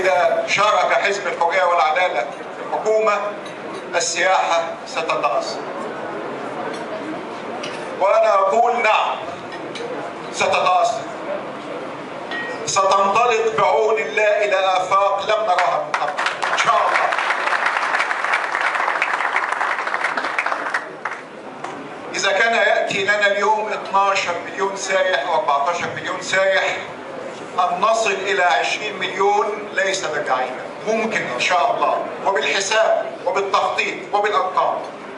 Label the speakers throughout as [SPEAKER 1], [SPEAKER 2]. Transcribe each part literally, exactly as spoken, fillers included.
[SPEAKER 1] إذا شارك حزب الحرية والعدالة في الحكومة السياحة ستتأثر. وأنا أقول نعم ستتأثر، ستنطلق بعون الله إلى آفاق لم نراها من قبل إن شاء الله. إذا كان يأتي لنا اليوم اثني عشر مليون سائح أو أربعة عشر مليون سائح، أن نصل إلى عشرين مليون ليس بعيدا، ممكن إن شاء الله، وبالحساب وبالتخطيط وبالأرقام.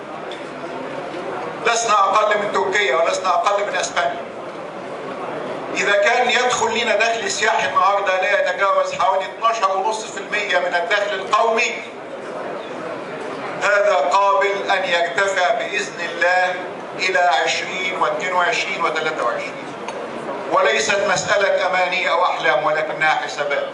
[SPEAKER 1] لسنا أقل من تركيا ولسنا أقل من أسبانيا. إذا كان يدخل لنا دخل سياحي النهارده لا يتجاوز حوالي اثناشر فاصلة خمسة بالمئة من الدخل القومي، هذا قابل أن يرتفع بإذن الله إلى عشرين واثنين وعشرين وثلاثة وعشرين، وليست مسألة أماني أو أحلام ولكنها حسابات.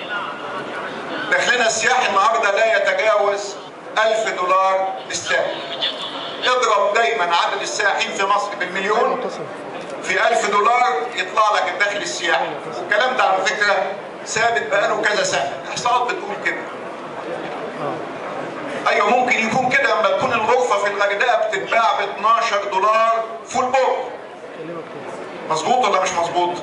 [SPEAKER 1] دخلنا السياحي النهارده لا يتجاوز ألف دولار للسائح. اضرب دايما عدد السائحين في مصر بالمليون في ألف دولار يطلع لك الدخل السياحي. الكلام ده على فكرة ثابت بقاله كذا سنة، الإحصاءات بتقول كده. أيوه ممكن يكون كده لما تكون الغرفة في الغردقة بتتباع ب اثناشر دولار فول بورد. مظبوط ولا مش مظبوط؟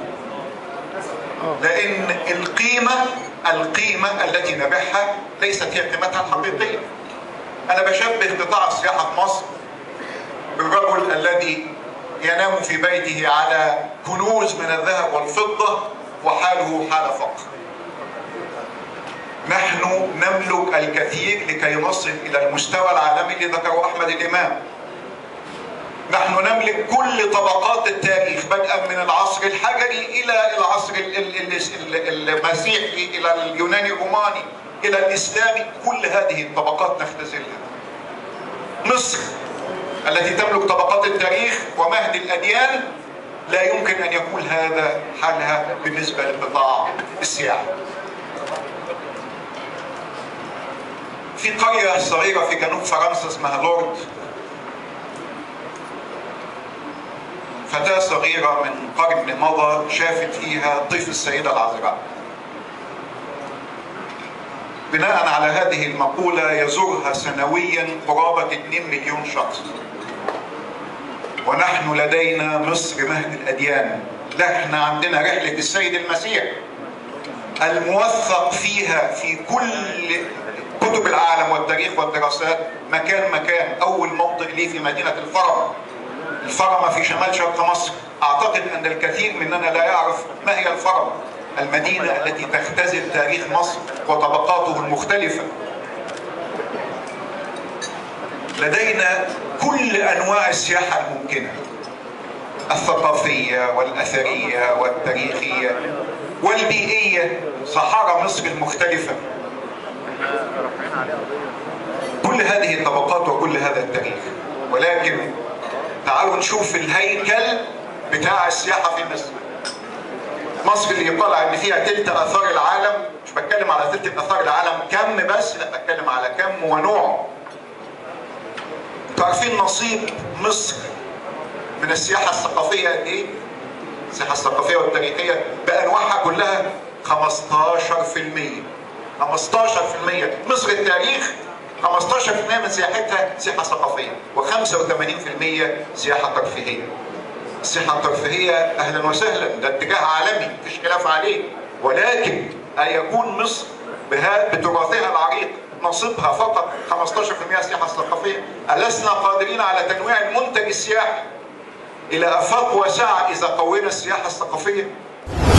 [SPEAKER 1] لأن القيمة القيمة التي نبيعها ليست هي قيمتها الحقيقية. أنا بشبه قطاع السياحة في مصر بالرجل الذي ينام في بيته على كنوز من الذهب والفضة وحاله حال فقر. نحن نملك الكثير لكي نصل إلى المستوى العالمي اللي ذكره أحمد الإمام. نحن نملك كل طبقات التاريخ بدءا من العصر الحجري إلى العصر المسيحي إلى اليوناني الروماني إلى الإسلامي، كل هذه الطبقات نختزلها. مصر التي تملك طبقات التاريخ ومهد الأديان لا يمكن أن يكون هذا حالها بالنسبة لقطاع السياحة. في قرية صغيرة في جنوب فرنسا اسمها لورد، فتاة صغيرة من قرن مضى شافت فيها طيف السيدة العذراء. بناء على هذه المقولة يزورها سنويا قرابة اثنين مليون شخص. ونحن لدينا مصر مهد الأديان، احنا عندنا رحلة السيد المسيح الموثق فيها في كل كتب العالم والتاريخ والدراسات، مكان مكان. أول موطئ ليه في مدينة الفرمة. الفرمة في شمال شرق مصر. أعتقد أن الكثير مننا لا يعرف ما هي الفرمة، المدينة التي تختزل تاريخ مصر وطبقاته المختلفة. لدينا كل أنواع السياحة الممكنة، الثقافية والأثرية والتاريخية والبيئية، صحارى مصر المختلفة، كل هذه الطبقات وكل هذا التاريخ. ولكن تعالوا نشوف الهيكل بتاع السياحة في مصر. مصر اللي يطلع ان فيها تلت اثار العالم، مش بتكلم على تلت اثار العالم كم بس، لا بتكلم على كم ونوع. انتوا عارفين نصيب مصر من السياحة الثقافية قد ايه؟ السياحة الثقافية والتاريخية بأنواعها كلها خمستاشر بالمئة. خمستاشر بالمئة. مصر التاريخ خمستاشر بالمئة من سياحتها سياحة ثقافية وخمسة وثمانين بالمئة سياحة ترفيهية. السياحة الترفيهية أهلا وسهلا، ده اتجاه عالمي مفيش خلاف عليه، ولكن أيكون مصر بتراثها العريق نصيبها فقط خمستاشر بالمئة سياحة ثقافية؟ ألسنا قادرين على تنويع المنتج السياحي إلى آفاق واسعة إذا قوينا السياحة الثقافية؟